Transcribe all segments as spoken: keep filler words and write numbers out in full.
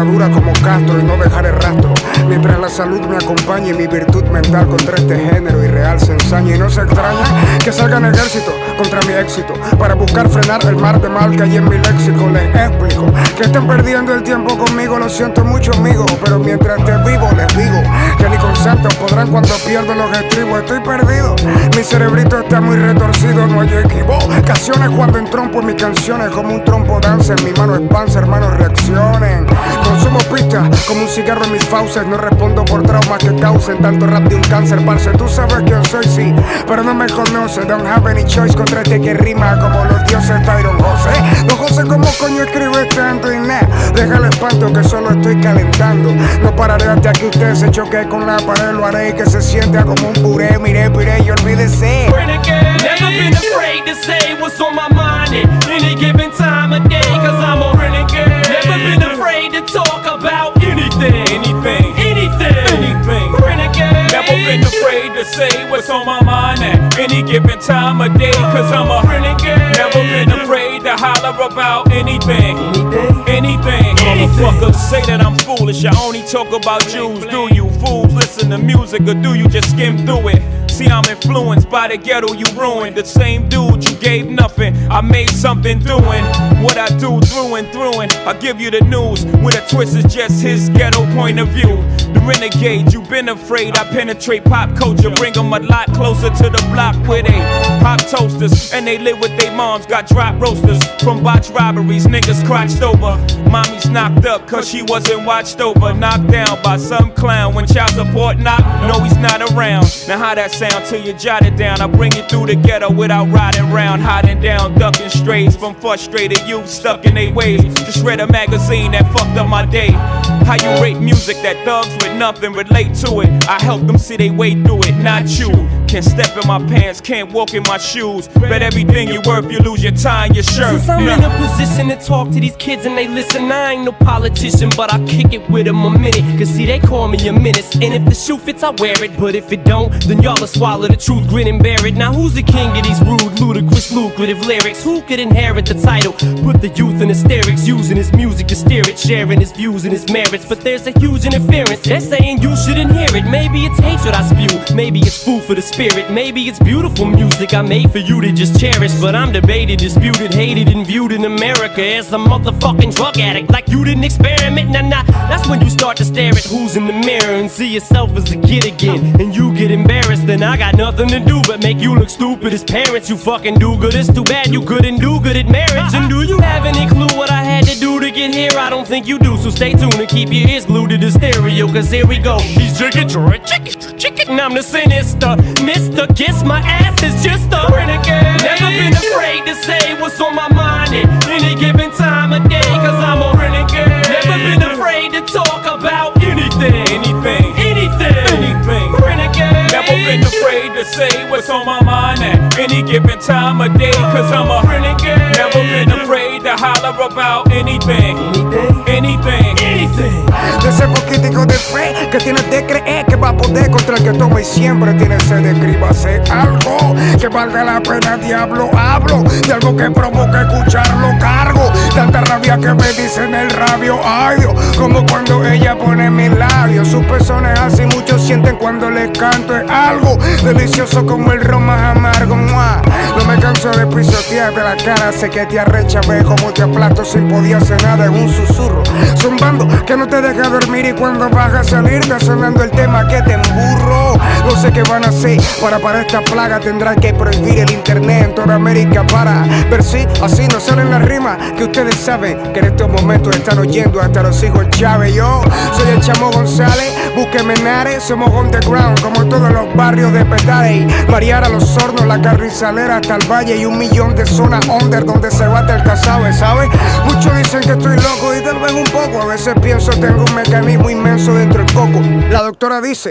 dura como Castro y no dejaré rastro. Mientras la salud me acompañe y mi virtud mental contra este género irreal se ensaña. Y no se extraña que salgan ejércitos contra mi éxito para buscar frenar el mar de mal que hay en mi léxico. Les explico que están perdiendo el tiempo conmigo, lo siento mucho amigo, pero mientras esté vivo les digo que ni con santos podrán cuando pierdo los estribos. Estoy perdido, mi cerebrito está muy retorcido, no hay equivocaciones cuando entrompo en mis canciones como un trompo danza en mi mano es panza, hermanos reaccionen. Consumo pistas como un cigarro en mis fauces, no respondo por traumas que causen tanto rap de un cáncer, parce. Tú sabes quién soy, sí, pero no me conoces. Don't have any choice contra este que rima como los dioses Tyron José. No José, ¿cómo coño escribe tanto? Y nah, deja el espanto que solo estoy calentando. No pararé hasta que usted se choque con la pared, lo haré y que se sienta como un puré. Mire, pire y olvídese. Never been afraid to say what's on my mind at any given time of day, cause I'm a renegade. Never been afraid to talk about anything, anything, anything, anything. Renegade. Never been afraid to say what's on my mind at any given time of day, cause I'm a renegade. Never been afraid to holler about anything, anything, anything. Motherfuckers say that I'm foolish, I only talk about Jews. Do you fools listen to music or do you just skim through it? See, I'm influenced by the ghetto you ruined. The same dude you gave nothing, I made something doing what I do through and through. And I give you the news with a twist, is just his ghetto point of view. The renegade, you've been afraid. I penetrate pop culture, bring them a lot closer to the block where they pop toasters and they live with their moms. Got drop roasters from botch robberies, niggas crotched over. Mommy's knocked up cause she wasn't watched over. Knocked down by some clown when child support knocked. No, he's not around. Now how that sound till you jot it down? I bring it through the ghetto without riding round, hiding down, ducking strays from frustrated youth stuck in their ways. Just read a magazine that fucked up my day. How you rate music that thugs with nothing relate to it? I help them see they way through it, not you. Can't step in my pants, can't walk in my shoes. Bet everything you worth, you lose your tie and your shirt. Since I'm in a position to talk to these kids and they listen, I ain't no politician, but I kick it with them a minute. Cause see, they call me a menace, and if the shoe fits, I wear it. But if it don't, then y'all will swallow the truth, grin and bear it. Now who's the king of these rude, ludicrous, lucrative lyrics? Who could inherit the title? Put the youth in hysterics, using his music to steer it, sharing his views and his merits. But there's a huge interference, they're saying you shouldn't hear it. Maybe it's hatred I spew, maybe it's food for the spirit. Maybe it's beautiful music I made for you to just cherish. But I'm debated, disputed, hated, and viewed in America as a motherfucking drug addict. Like you didn't experiment, nah nah. That's when you start to stare at who's in the mirror and see yourself as a kid again. And you get embarrassed, then I got nothing to do but make you look stupid as parents. You fucking do good, it's too bad you couldn't do good at marriage. And do you have any clue what I had to do to get here? I don't think you do, so stay tuned and keep your ears glued to the stereo. Cause here we go, he's chicken, chicken, chicken, and I'm the sinister Mister Kiss my ass is just a renegade. Never been afraid to say what's on my mind at any given time of day, cause I'm a renegade. Never been afraid to talk about anything, anything, anything, anything. Renegade. Never been afraid to say what's on my mind at any given time of day, cause I'm a renegade. Never been afraid to holler about anything, anything, anything, anything. De ese poquitico de fe que tienes de creer que va a poder contra el que toma y siempre tiene sed de escríbase algo que valga la pena, diablo. Hablo de algo que provoca escucharlo, cargo tanta rabia que me dicen el rabio. Ay Dios, como cuando ella pone mis labios. Sus pezones así muchos sienten cuando les canto. Es algo delicioso como el ron más amargo. ¡Mua! No me canso de pisotearte la cara, sé que te arrecha, ve como te aplasto sin poder hacer nada en un susurro. Zumbando que no te deja dormir y cuando vas a salir está sonando el tema que te emburro. No sé qué van a hacer para para esta plaga, tendrán que prohibir el internet en toda América para ver si así no salen las rimas que ustedes saben que en estos momentos están oyendo hasta los hijos Chávez. Yo soy el Chamo González, búsqueme en Ares, somos underground como todos los barrios de Petare, Mariara, Los Hornos, La Carrizalera hasta el Valle y un millón de zonas under donde se bate el cazabe, ¿sabes? Muchos dicen que estoy loco y tal vez un poco, a veces pienso tengo un mecanismo inmenso dentro del coco. La doctora dice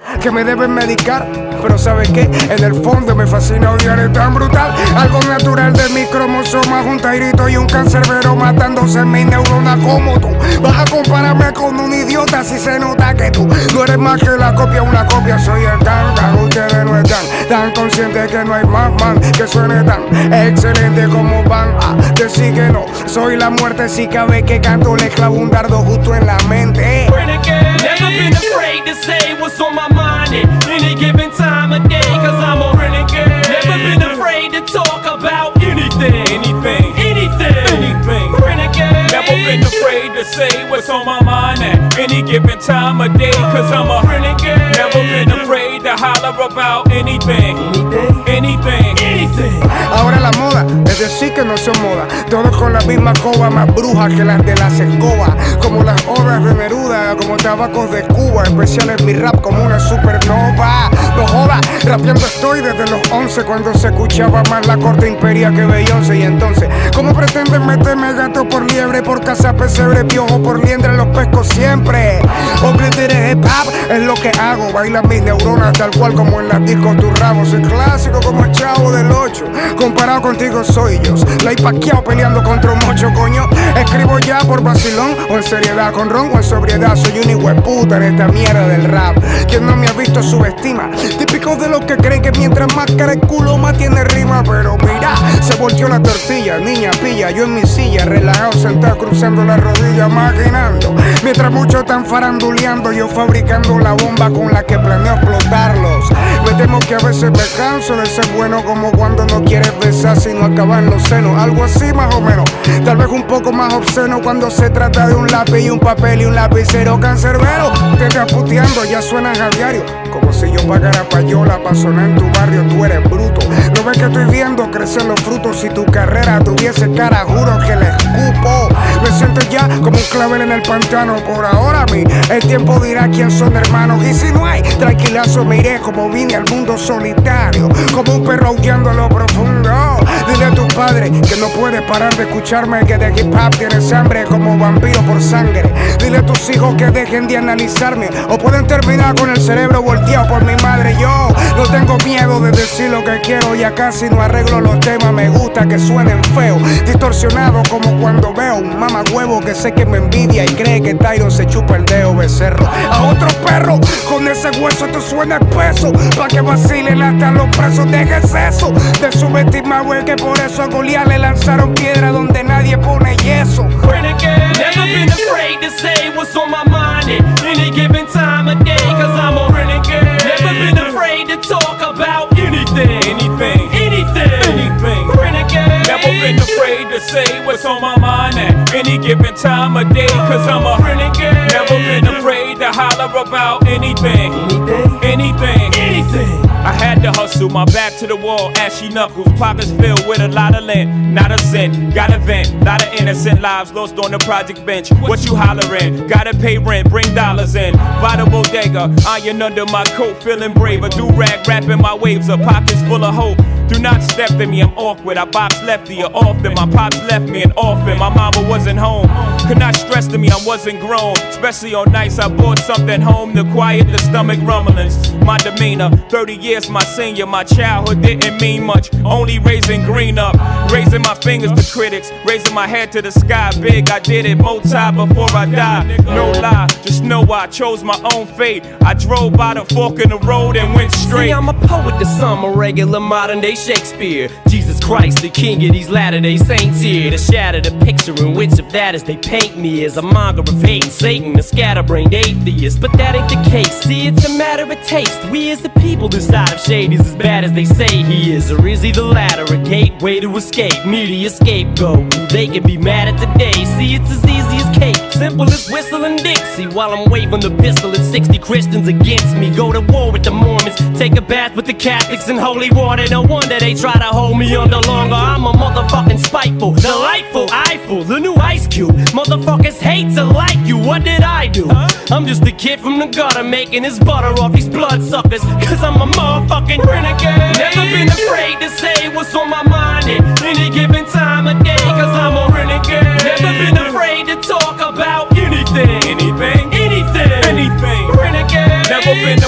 que me deben medicar. Pero ¿sabes qué? En el fondo me fascina odiar, es tan brutal. Algo natural de mi cromosoma, un tairito y un cancerbero matándose en mi neurona como tú. Vas a compararme con un idiota si se nota que tú no eres más que la copia, una copia. Soy el tan, tan, ustedes no están tan conscientes que no hay más man que suene tan excelente como van a decir que no. Soy la muerte si cabe que canto, le clavo un dardo justo en la mente. Never been afraid to say what's on my mind at any given time of day, cause I'm a renegade. Never been afraid to talk about anything, Anything, anything, anything. renegade. Never been afraid to say what's on my mind at any given time of day, cause I'm a renegade. Never been afraid to holler about anything, Anything, anything. anything. Ahora la moda es decir que no son moda, todos con la misma coba, más brujas que las de las escobas, como las obras de Neruda, como tabacos de Cuba, especial es mi rap como una supernova. No joda, rapeando estoy desde los once, cuando se escuchaba más la corte imperia que Beyoncé. Y entonces, ¿cómo pretenden meterme gato por liebre, por casa pesebre, piojo por liendre, los pesco siempre? O criteres hip hop es lo que hago, bailan mis neuronas tal cual como en las discos tu rabo. Soy clásico como el Chavo del ocho, comparado contigo soy yo, la he paqueado peleando contra un mocho, coño. Escribo ya por vacilón, o en seriedad con ron, o en sobriedad. Soy un hijueputa en esta mierda del rap. Quien no me ha visto subestima, típico de los que creen que mientras más cara el culo más tiene rima. Pero mira, se volteó la tortilla, niña pilla, yo en mi silla, relajado, sentado, cruzando la rodilla, maquinando. Mientras muchos están faranduleando, yo fabricando la bomba con la que planeo explotarlos. Me temo que a veces me canso de ser bueno, como cuando no quieres besar sino acabar en los senos. Algo así más o menos, tal vez un poco más obsceno cuando se trata de un lápiz y un papel y un lapicero cancerbero. Te estás puteando, ya suenas a diario, como si yo pagara payola pa' sonar en tu barrio. Tú eres bruto, no ves que estoy viendo crecer los frutos. Si tu carrera tuviese cara, juro que le escupo. Me siento ya como un clavel en el pantano. Por ahora a mí, el tiempo dirá quién son hermanos. Y si no hay, tranquilazo me iré como vine al mundo solitario, como un perro aullando a lo profundo. Dile a tu padre que no puede parar de escucharme, que de hip hop tienes hambre como vampiro por sangre. Dile a tus hijos que dejen de analizarme, o pueden terminar con el cerebro volteado por mi madre. Yo no tengo miedo de decir lo que quiero, ya casi no arreglo los temas. Me gusta que suenen feos, distorsionados, como cuando veo un mamagüevo que sé que me envidia y cree que Tyron se chupa el dedo becerro. A otro perro con ese hueso te suena espeso, pa' que vacilen hasta los presos. Dejes eso de subestimar, güey, que por eso a Goliat le lanzaron piedra donde nadie pone yeso. Renegade. Never been afraid to say what's on my mind at any given time of day, cause I'm a renegade. Never been afraid to talk about anything, Anything, anything, anything. renegade. Never been afraid to say what's on my mind at any given time of day, cause I'm a renegade. Never been afraid to holler about anything, Anything, anything. anything. I had to hustle, my back to the wall, ashy knuckles, pockets filled with a lot of lint, not a cent, got a vent, lot of innocent lives lost on the project bench. What you hollering? Gotta pay rent, bring dollars in. By the bodega, iron under my coat, feeling brave. A do-rag wrapping my waves up, pockets full of hope. Do not step in me, I'm awkward. I box lefty or often. My pops left me an orphan. My mama wasn't home. Could not stress to me, I wasn't grown. Especially on nights I brought something home to quiet the stomach rumblings. My demeanor, thirty years my senior. My childhood didn't mean much, only raising green up. Raising my fingers to critics, raising my head to the sky. Big, I did it multi before I died. No lie, just know I chose my own fate. I drove by the fork in the road and went straight. See, I'm a poet to some, a regular modern day Shakespeare. Jesus Christ, the king of these latter-day saints here, to shatter the picture in which of that as they paint me as a monger of hate and Satan, a scatterbrained atheist. But that ain't the case, see, it's a matter of taste. We as the people decide if Shady's as bad as they say he is, or is he the latter, a gateway to escape, media scapegoat. They can be mad at today, see, it's as easy as cake, simple as whistling Dixie, while I'm waving the pistol at sixty Christians against me. Go to war with the Mormons, take a bath with the Catholics in holy water. No wonder they try to hold me under longer. I'm a motherfucking spiteful, delightful, eyeful, the new Ice Cube. Motherfuckers hate to like you, what did I do? I'm just a kid from the gutter making his butter off these bloodsuckers, cause I'm a motherfucking renegade. Never been afraid to say what's on my mind at any given time of day, cause I'm a renegade. Never been afraid to talk about anything, Anything, anything, anything. renegade. Never been afraid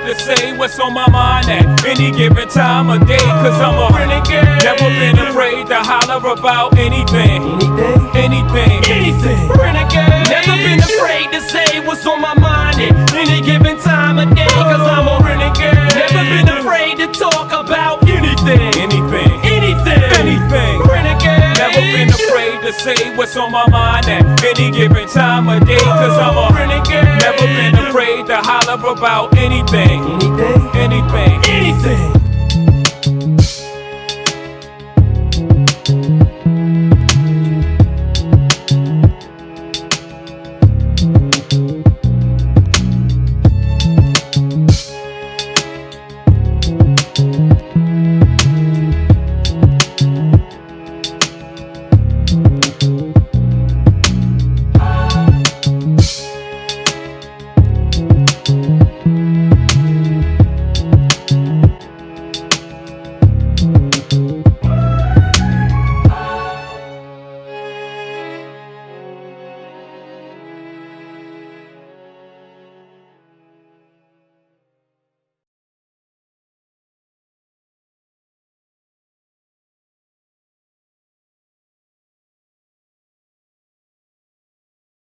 to say what's on my mind at any given time of day. Cause I'm a renegade. Never been afraid to holler about anything. Anything, Anything, anything. renegade. Never been afraid to say what's on my mind at any given time of day. Cause I'm a renegade. Never been afraid to talk about anything. Anything, Anything. anything. Renegade. Never been afraid to say what's on my mind at any given time of day. Cause I'm a renegade. Never been afraid to holler about anything. Anything. Anything. Anything.